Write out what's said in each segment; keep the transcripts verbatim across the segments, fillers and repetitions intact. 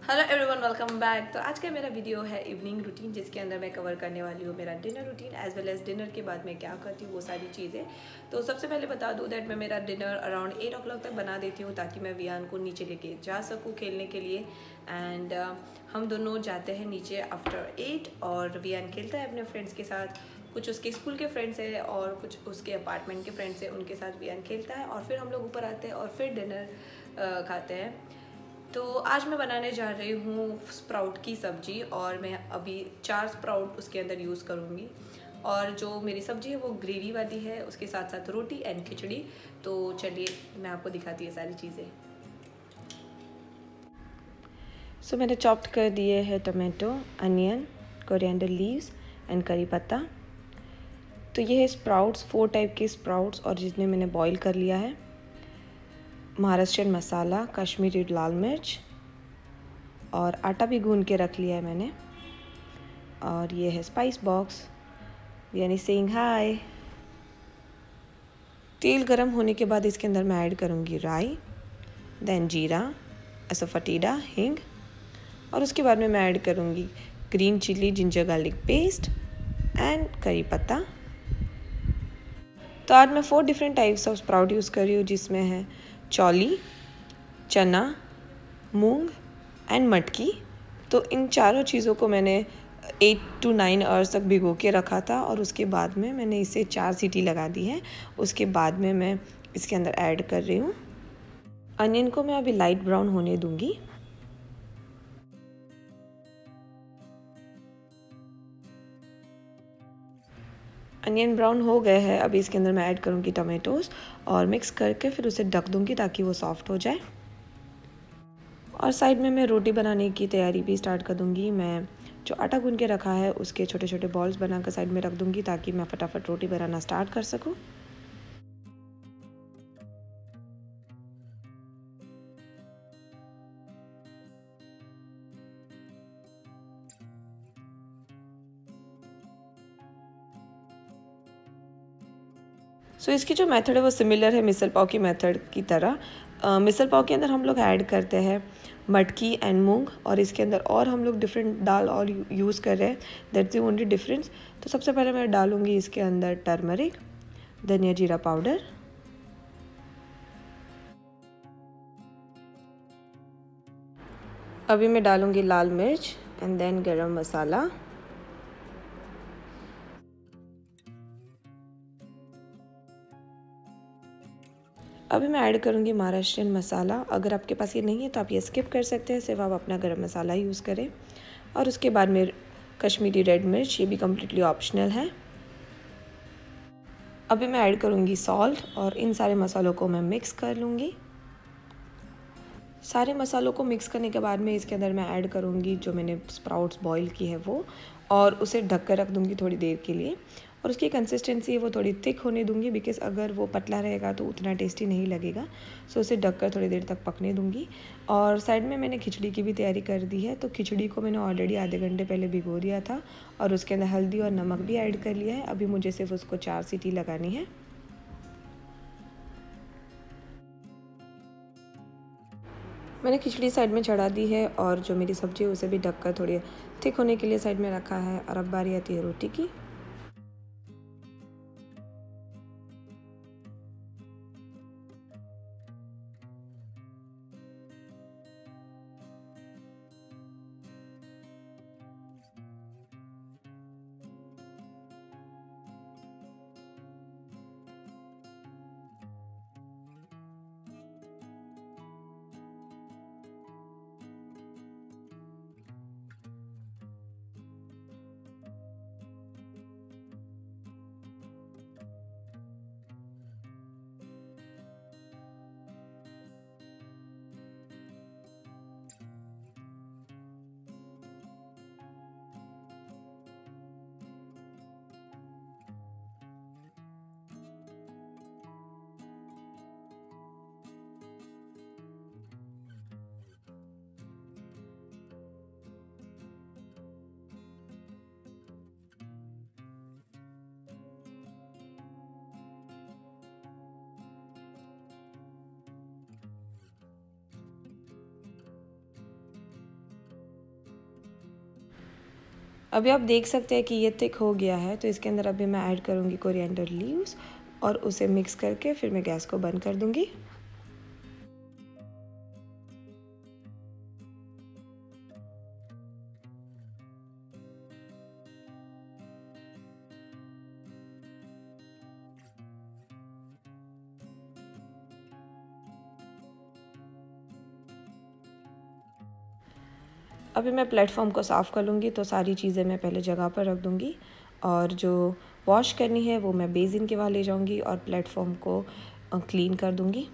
Hello everyone, welcome back. तो आज का मेरा वीडियो है इवनिंग रूटीन, जिसके अंदर मैं कवर करने वाली हूँ मेरा dinner routine as well as dinner के बाद मैं क्या करती हूँ वो सारी चीज़ें। तो सबसे पहले बता दूँ दैट मैं मेरा dinner around eight o'clock तक बना देती हूँ ताकि मैं वियान को नीचे लेके जा सकूँ खेलने के लिए। एंड uh, हम दोनों जाते हैं नीचे आफ्टर एट और वियान खेलता है अपने फ्रेंड्स के साथ। कुछ उसके स्कूल के फ्रेंड्स हैं और कुछ उसके अपार्टमेंट के फ्रेंड्स हैं, उनके साथ वियान खेलता है और फिर हम लोग ऊपर आते हैं और फिर डिनर uh, खाते हैं। तो आज मैं बनाने जा रही हूँ स्प्राउट की सब्ज़ी और मैं अभी चार स्प्राउट उसके अंदर यूज़ करूँगी। और जो मेरी सब्ज़ी है वो ग्रेवी वाली है, उसके साथ साथ रोटी एंड खिचड़ी। तो चलिए मैं आपको दिखाती है सारी चीज़ें। सो so, मैंने चॉप्ड कर दिए हैं tomato, onion, coriander leaves and curry पत्ता। तो ये है स्प्राउट्स, फोर टाइप के स्प्राउट्स और जिसमें मैंने बॉईल कर लिया है। महाराष्ट्रियन मसाला, कश्मीरी लाल मिर्च और आटा भी गूंद के रख लिया है मैंने। और ये है स्पाइस बॉक्स, यानी सेइंग हाय। तेल गरम होने के बाद इसके अंदर मैं ऐड करूँगी राई, देन जीरा, असफटीडा, हींग और उसके बाद में मैं ऐड करूँगी green chilli, ginger garlic paste and curry पत्ता। तो आज मैं four different types of sprout use कर रही हूँ, जिसमें है चौली, चना, मूंग एंड मटकी। तो इन चारों चीज़ों को मैंने एट टू नाइन आवर्स तक भिगो के रखा था और उसके बाद में मैंने इसे चार सीटी लगा दी है। उसके बाद में मैं इसके अंदर ऐड कर रही हूँ अनियन को। मैं अभी लाइट ब्राउन होने दूंगी। अनियन ब्राउन हो गए हैं। अभी इसके अंदर मैं ऐड करूँगी टमाटोज़ और मिक्स करके फिर उसे ढक दूँगी ताकि वो सॉफ्ट हो जाए। और साइड में मैं रोटी बनाने की तैयारी भी स्टार्ट कर दूँगी। मैं जो आटा गूंद के रखा है उसके छोटे छोटे बॉल्स बनाकर साइड में रख दूँगी ताकि मैं फटाफट रोटी बनाना स्टार्ट कर सकूँ। सो so, इसकी जो मेथड है वो सिमिलर है मिसल पाव की मेथड की तरह। uh, मिसल पाव के अंदर हम लोग ऐड करते हैं मटकी एंड मूंग और इसके अंदर और हम लोग डिफरेंट दाल और यूज़ कर रहे हैं। That's the only difference. तो सबसे पहले मैं डालूँगी इसके अंदर टर्मरिक, धनिया जीरा पाउडर, अभी मैं डालूँगी लाल मिर्च एंड देन गरम मसाला। अभी मैं ऐड करूँगी महाराष्ट्रियन मसाला। अगर आपके पास ये नहीं है तो आप ये स्किप कर सकते हैं, सिर्फ आप अपना गरम मसाला यूज़ करें। और उसके बाद में कश्मीरी रेड मिर्च, ये भी कम्प्लीटली ऑप्शनल है। अभी मैं ऐड करूँगी सॉल्ट और इन सारे मसालों को मैं मिक्स कर लूँगी। सारे मसालों को मिक्स करने के बाद में इसके अंदर मैं ऐड करूँगी जो मैंने स्प्राउट्स बॉईल की है वो, और उसे ढक कर रख दूँगी थोड़ी देर के लिए। और उसकी कंसिस्टेंसी है वो थोड़ी थिक होने दूँगी, बिकॉज़ अगर वो पतला रहेगा तो उतना टेस्टी नहीं लगेगा। सो उसे ढक कर थोड़ी देर तक पकने दूँगी। और साइड में मैंने खिचड़ी की भी तैयारी कर दी है। तो खिचड़ी को मैंने ऑलरेडी आधे घंटे पहले भिगो दिया था और उसके अंदर हल्दी और नमक भी ऐड कर लिया है। अभी मुझे सिर्फ उसको चार सीटी लगानी है। मैंने खिचड़ी साइड में चढ़ा दी है और जो मेरी सब्ज़ी है उसे भी ढककर थोड़ी थिक होने के लिए साइड में रखा है। और अब बारी आती है रोटी की। अभी आप देख सकते हैं कि ये थिक हो गया है, तो इसके अंदर अभी मैं ऐड करूँगी कोरिएंडर लीव्स और उसे मिक्स करके फिर मैं गैस को बंद कर दूँगी। अभी मैं प्लेटफॉर्म को साफ़ कर लूँगी, तो सारी चीज़ें मैं पहले जगह पर रख दूँगी और जो वॉश करनी है वो मैं बेसिन के वहाँ ले जाऊँगी और प्लेटफॉर्म को क्लीन कर दूँगी।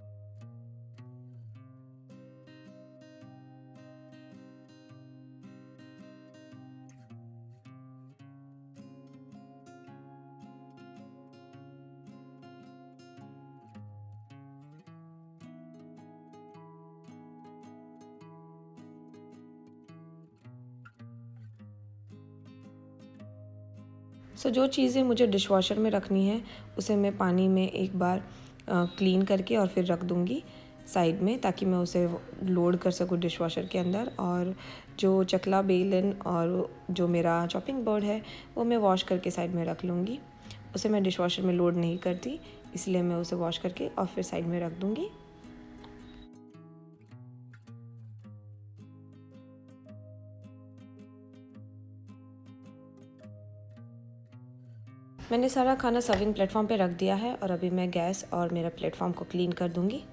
सो so, जो चीज़ें मुझे डिशवॉशर में रखनी है उसे मैं पानी में एक बार क्लीन करके और फिर रख दूँगी साइड में, ताकि मैं उसे लोड कर सकूँ डिशवॉशर के अंदर। और जो चकला बेलन और जो मेरा चॉपिंग बोर्ड है वो मैं वॉश करके साइड में रख लूँगी। उसे मैं डिशवॉशर में लोड नहीं करती, इसलिए मैं उसे वॉश करके और फिर साइड में रख दूँगी। मैंने सारा खाना सर्विंग प्लेटफॉर्म पे रख दिया है और अभी मैं गैस और मेरा प्लेटफॉर्म को क्लीन कर दूँगी।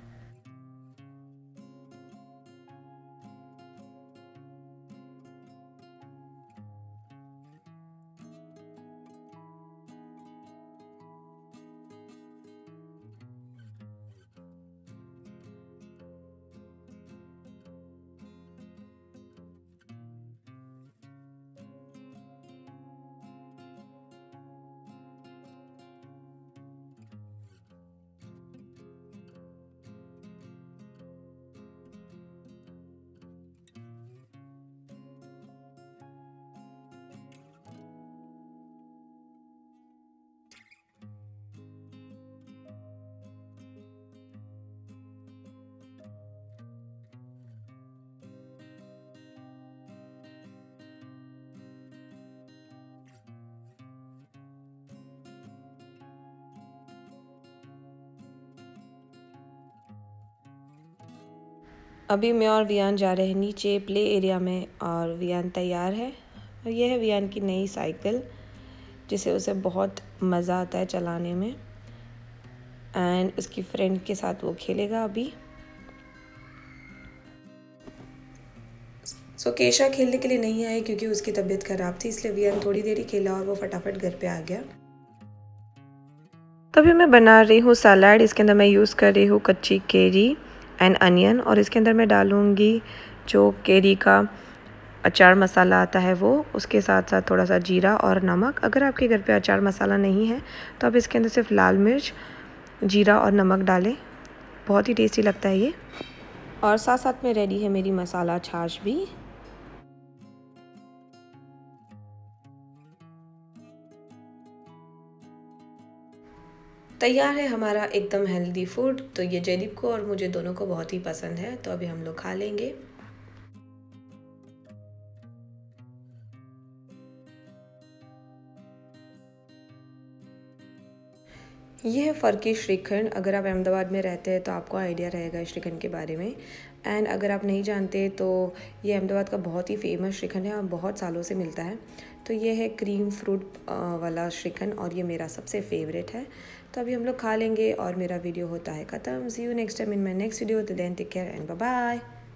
अभी मैं और वियान जा रहे हैं नीचे प्ले एरिया में और वियान तैयार है। और यह है वियान की नई साइकिल, जिसे उसे बहुत मज़ा आता है चलाने में एंड उसकी फ्रेंड के साथ वो खेलेगा अभी। सो केशा खेलने के लिए नहीं आई क्योंकि उसकी तबीयत ख़राब थी, इसलिए वियान थोड़ी देर ही खेला और वो फटाफट घर पे आ गया। तभी मैं बना रही हूँ सलाद। इसके अंदर मैं यूज़ कर रही हूँ कच्ची केरी एंड अनियन और इसके अंदर मैं डालूँगी जो केरी का अचार मसाला आता है वो, उसके साथ साथ थोड़ा सा जीरा और नमक। अगर आपके घर पे अचार मसाला नहीं है तो आप इसके अंदर सिर्फ लाल मिर्च, जीरा और नमक डालें, बहुत ही टेस्टी लगता है ये। और साथ साथ में रेडी है मेरी मसाला छाछ भी। तैयार है हमारा एकदम हेल्दी फूड। तो ये जयदीप को और मुझे दोनों को बहुत ही पसंद है, तो अभी हम लोग खा लेंगे। ये है फ़र्की श्रीखंड। अगर आप अहमदाबाद में रहते हैं तो आपको आइडिया रहेगा श्रीखंड के बारे में, एंड अगर आप नहीं जानते तो ये अहमदाबाद का बहुत ही फेमस श्रीखंड है और बहुत सालों से मिलता है। तो ये है क्रीम फ्रूट वाला श्रीखंड और ये मेरा सबसे फेवरेट है। तो अभी हम लोग खा लेंगे और मेरा वीडियो होता है ख़त्म। See you next time in my next video. Till then take care and bye bye.